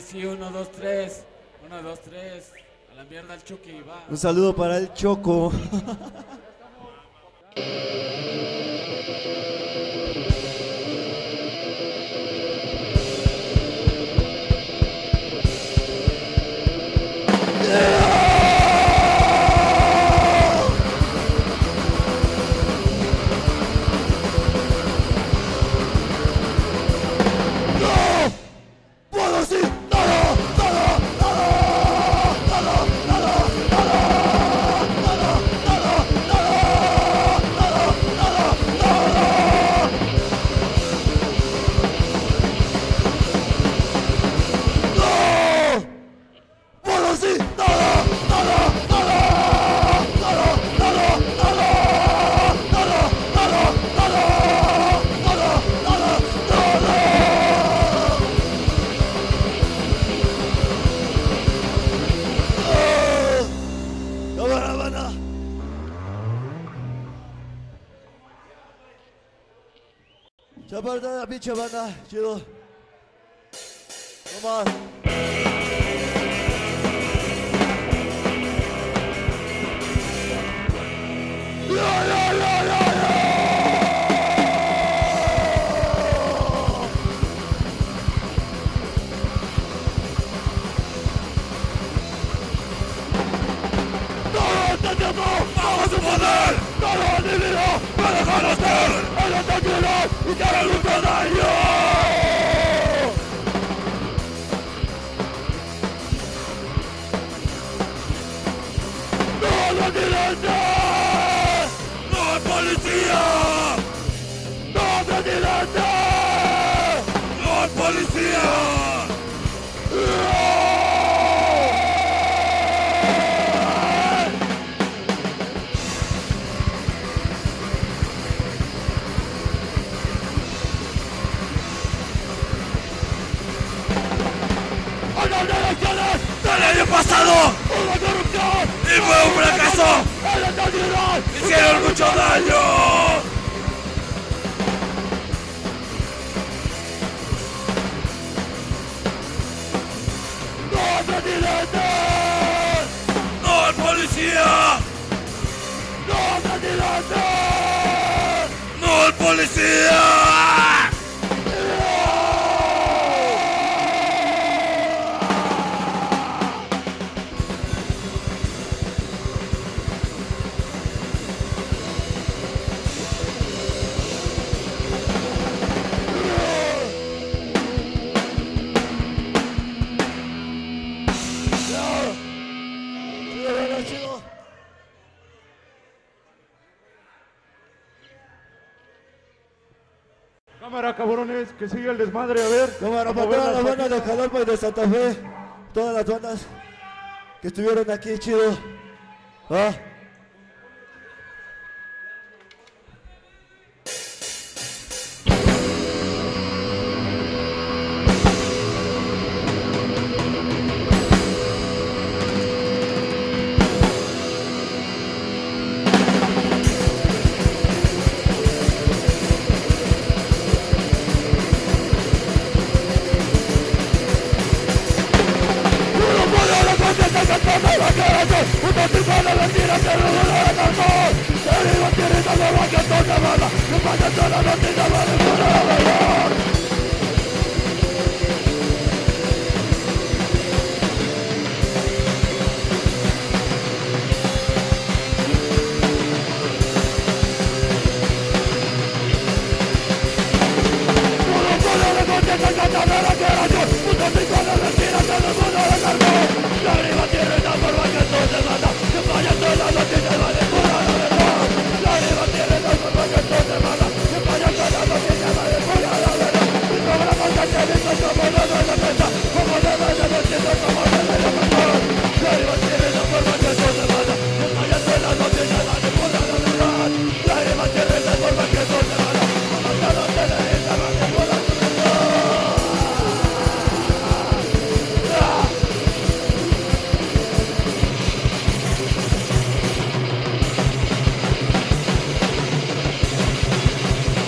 sí, 1, 2, 3. 1, 2, 3. A la mierda el Chucky, va. Un saludo para el Choco. Chaparda, pinche banda, chido. No más. ¡Vamos a poder! ¡Todo el divino! ¡No dejarnos ser! ¡En la tranquilidad! ¡Y que hagan mucho daño! ¡No hay presidente! ¡No hay policía! ¡No hay presidente! ¡No hay policía! ¡Del año pasado! ¡Una corrupción! ¡Y fue un fracaso! ¡En la tranquilidad! ¡Hicieron mucho daño! ¡No, presidente! ¡No, el policía! ¡No, presidente! ¡No, el policía! Cámara, cabrones, que sigue el desmadre, a ver. Cámara, para todas las bandas de Jalapa y de Santa Fe. Todas las bandas que estuvieron aquí, chido. ¿Ah?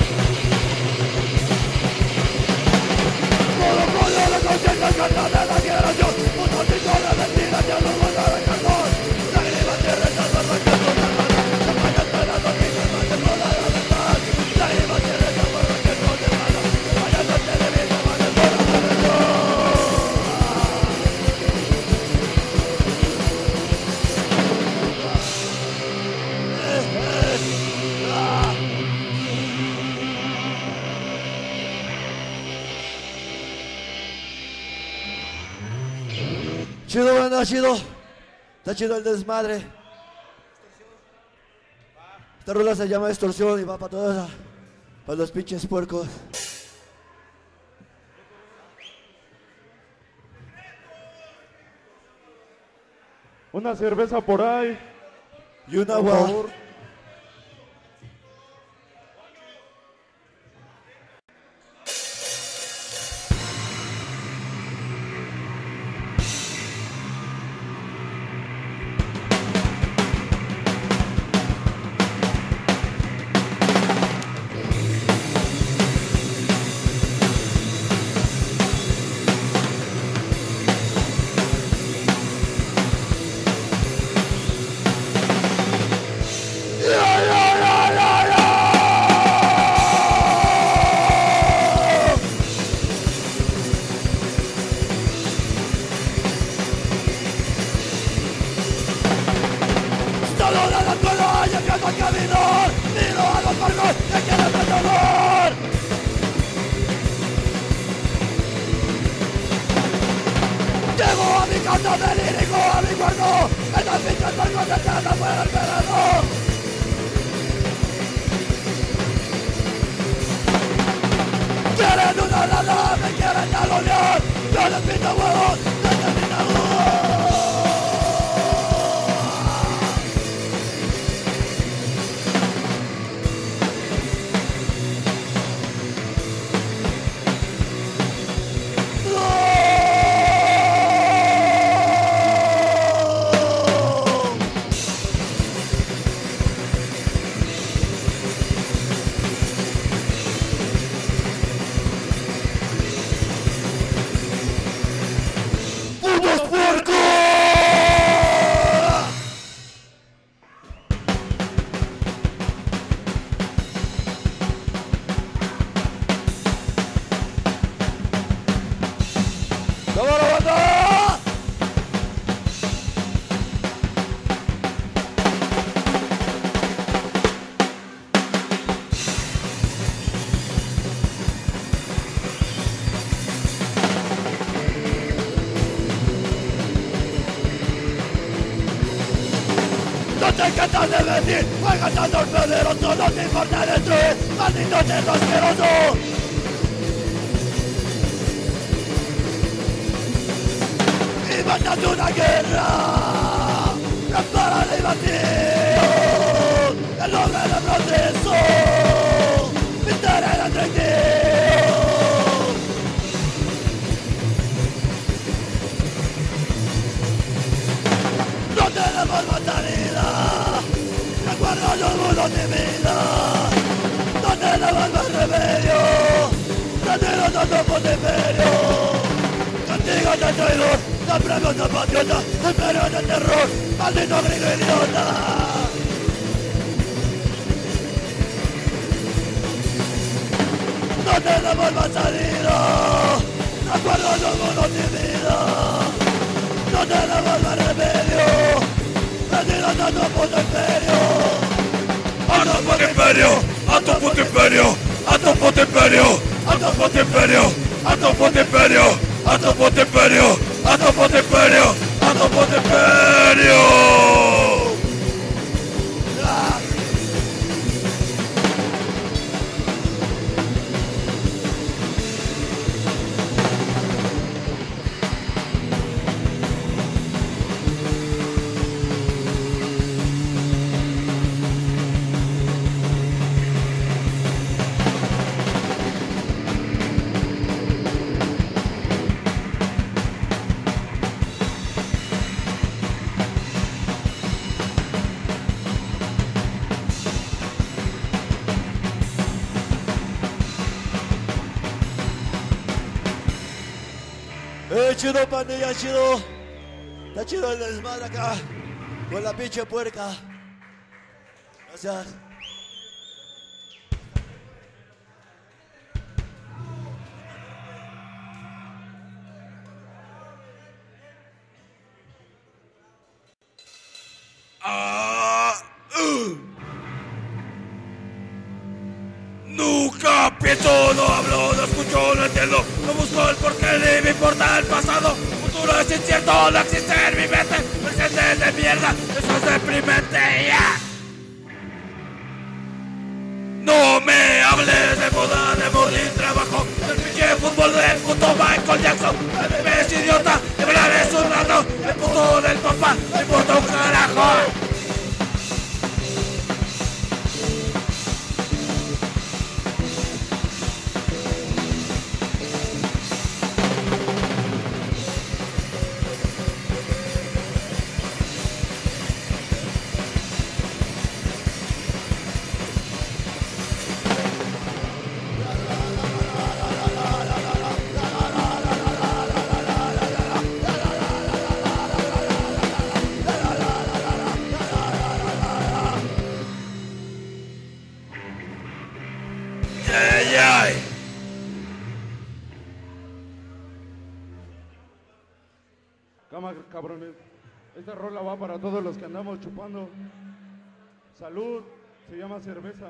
¡Todo el mundo! ¡La conciencia! ¡La Chido, banda, chido. Está chido el desmadre. Esta rola se llama Extorsión y va para todos, para los pinches puercos. Una cerveza por ahí. Y un Por agua. favor. Chido, pandilla, chido. Está chido el desmadre acá. Con la pinche puerca. Gracias. Nunca pienso, no hablo, no escucho, no entiendo. No busco el porqué ni me importa el pasado. Futuro es incierto, no existe. eso es deprimente, ya. No me hables de moda, de morir, trabajo, del pinche fútbol del puto Michael Jackson. Es idiota, de verdad es un rato, el puto del papá, el puto carajo. Cama, cabrones. Esta rola va para todos los que andamos chupando. Salud, se llama cerveza.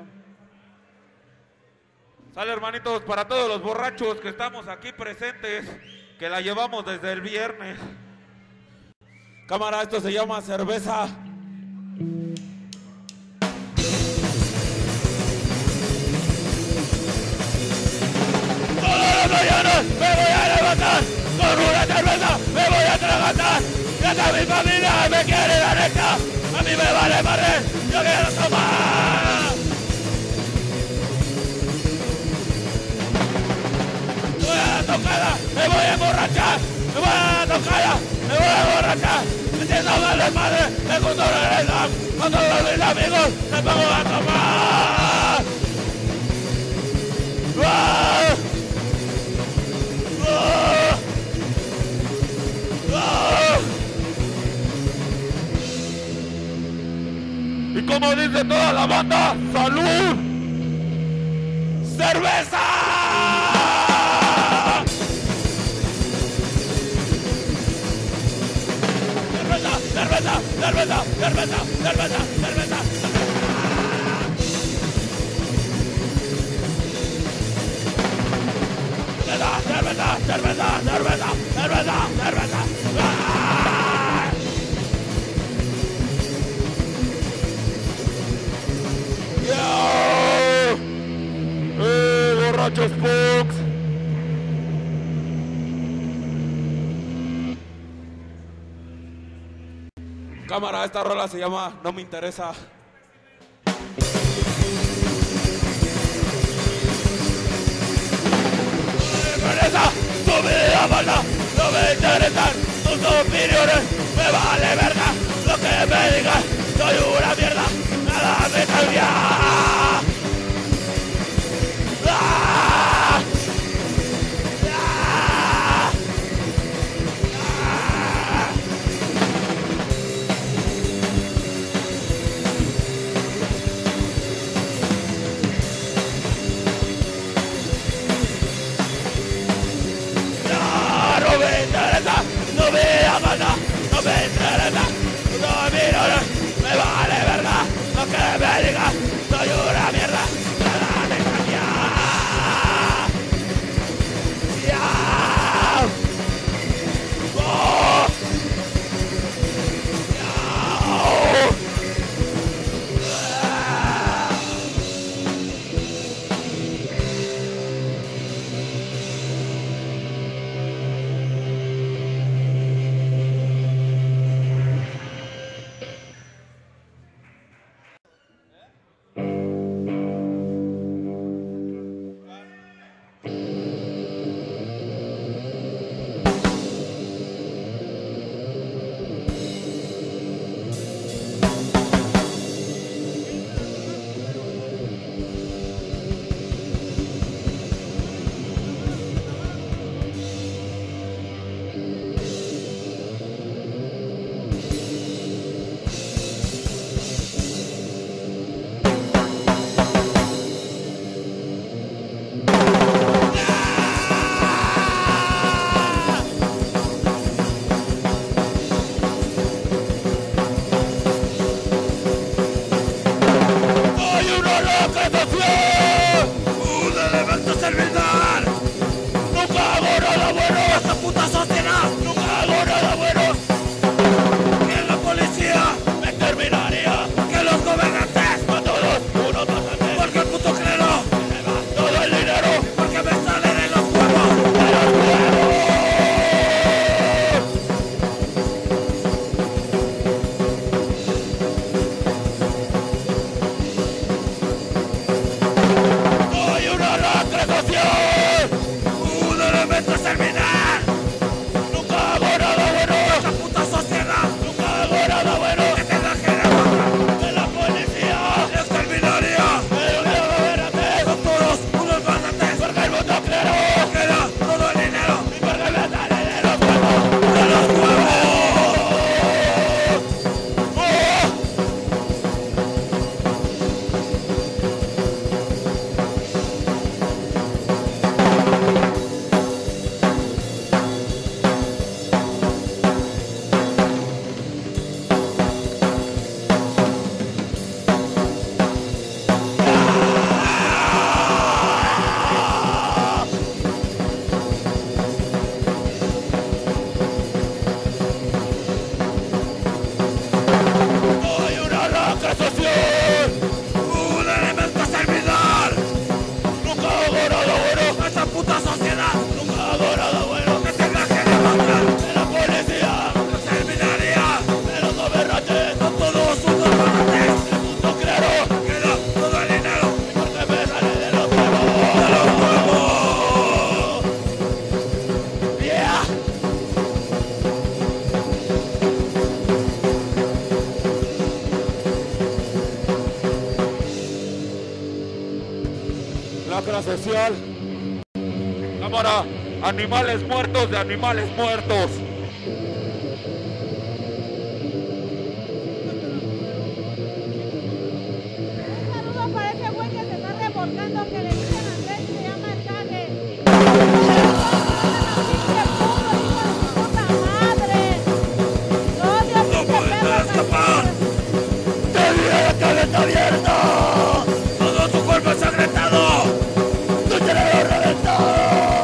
Sale, hermanitos, para todos los borrachos que estamos aquí presentes, que la llevamos desde el viernes. Cámara, esto se llama cerveza. Todas las mañanas me voy a levantar con una cerveza, me voy a atragantar. Y hasta mi familia me quiere dar esta, a mí me vale madre, yo quiero tomar. Me voy a la tocada, me voy a emborrachar, me voy a la tocada, me voy a emborrachar. Entiendo mal de madre, me junto a regresar, con todos mis amigos me pongo a tomar. ¡Ah! ¡Ah! ¡Ah! Y como dice toda la banda, ¡salud! ¡Cerveza! ¡Cerveza! ¡Cerveza! ¡Cerveza! ¡Cerveza! ¡Cerveza! ¡Cerveza! Cerveza, cerveza, cerveza, cerveza, cerveza. ¡Ah! Borrachos punks. Cámara, esta rola se llama No me interesa. Tu vida mala, no me interesan tus opiniones, me vale verga lo que me digas, soy una mierda, nada me cambia. ¡Ah! ¡Ah! ¡Ah! No me interesa, no me amanda, no me interesa, no me ignora, me vale verga lo que me digas, soy una mierda, nada me cambia. ¡Ya! ¡Oh! ¡Ya! social. Cámara, animales muertos de animales muertos. Un saludo para ese güey que se está revolcando, que le dicen Andrés, se llama el Cague. ¡Pinche puto, hijo de su puta madre! ¡Lo odio, pinche perro escapar! ¡Tenía la cabeza abierta! ¡Todo su cuerpo ensangrentado! ¡Tu cerebro reventado!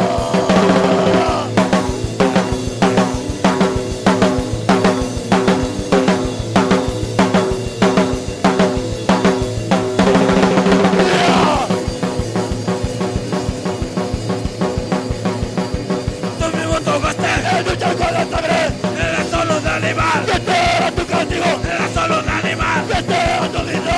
¡Tú mismo tocaste! ¡El luchar con la sangre! ¡Eres solo un animal! ¡Que te era tu castigo! ¡Eres solo un animal! ¡Que te era tu vida!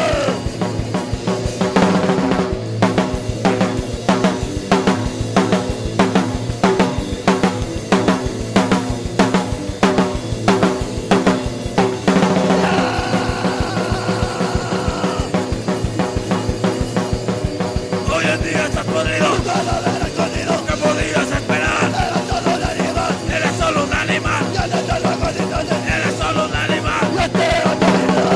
Hoy en día estás podrido. ¡Tu cadáver escondido! ¿Qué podías esperar? ¡Era solo un animal! Eres solo un animal. ¡Ya no te lo condiciones! Eres solo un animal. ¡Que te era tu vida!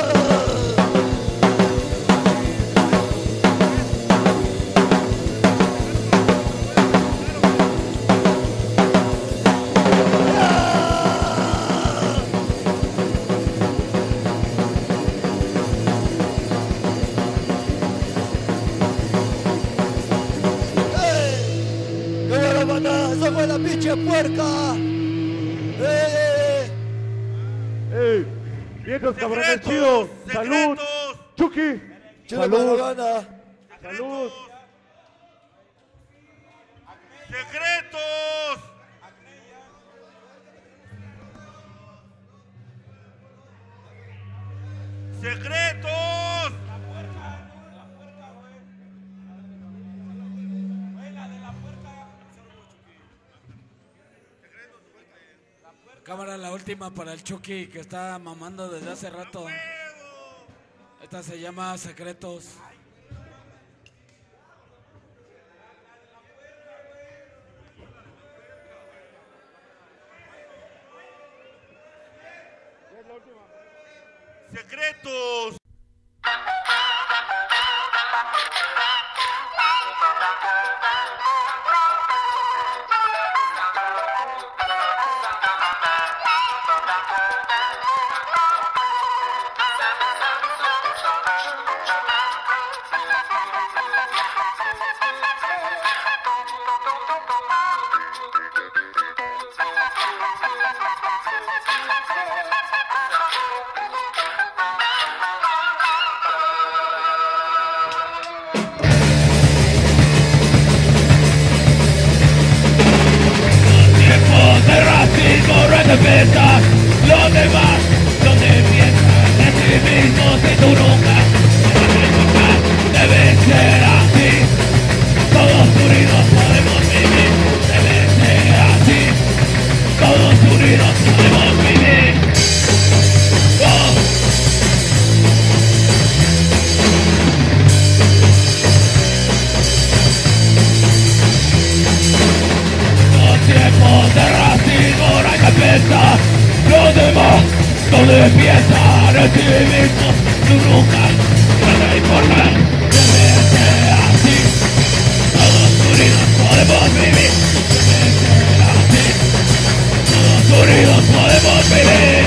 ¡Que voy a matar! ¡Eso fue la pinche puerca! ¡Ey! ¡Vientos, cabrones Secretos, chidos! ¡Salud! secretos. ¡Chucky! ¡Chido ¡Salud! gana! ¡Salud! ¡Secretos! ¡Secretos! Cámara, la última para el Chucky que está mamando desde hace rato. Esta se llama Secretos. ¡Secretos! Tiempos de racismo representan los demás, donde piensan de sí mismos y tú nunca debe ser así. Todos unidos podemos vivir, debe ser así. Todos unidos podemos vivir. Oh. Los tiempos de racismo no hay que pensar. Los demás donde piensan en sí mismos, tú nunca te importa. Debe ser así. Todos unidos podemos vivir. Debe ser así. Todos unidos podemos vivir.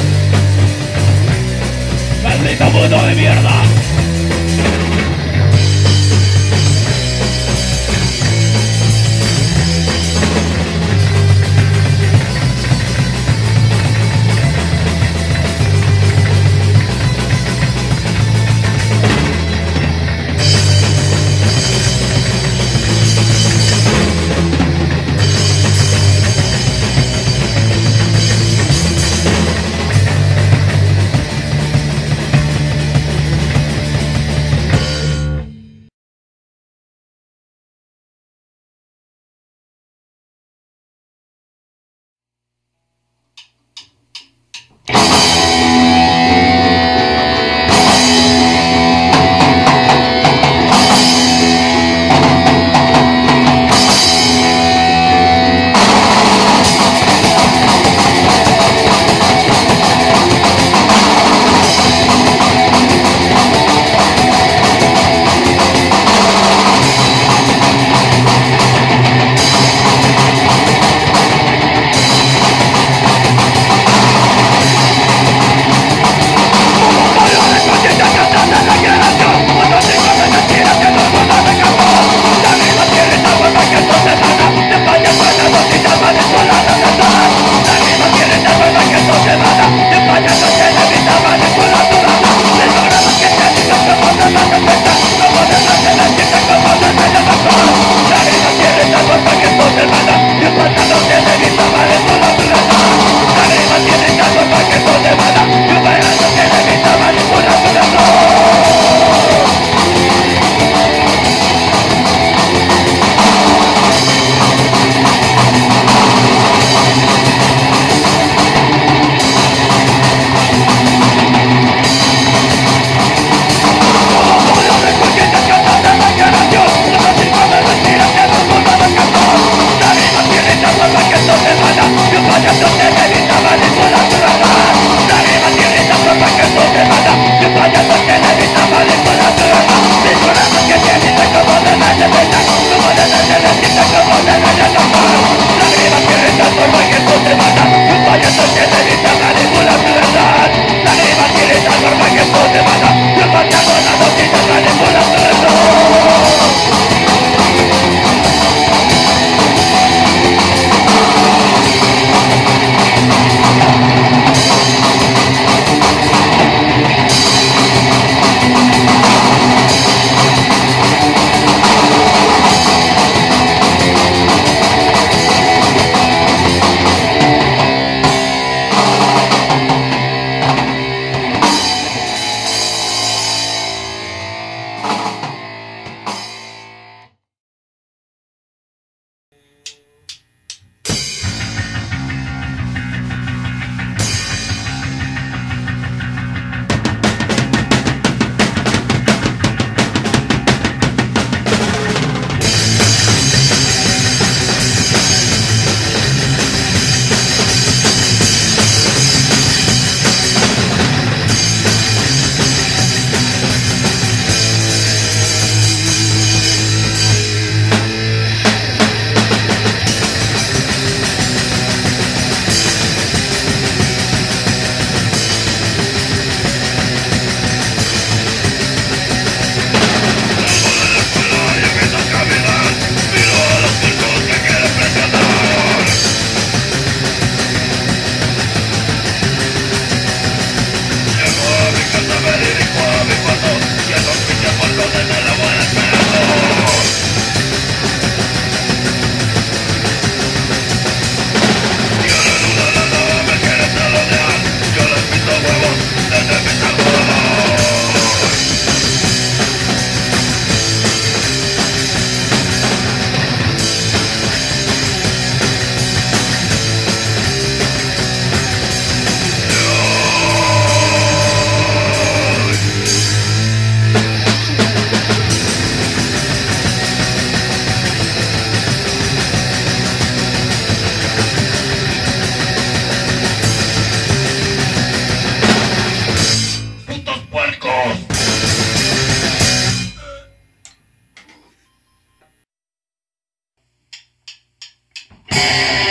Maldito mundo de mierda. ¡Fuera!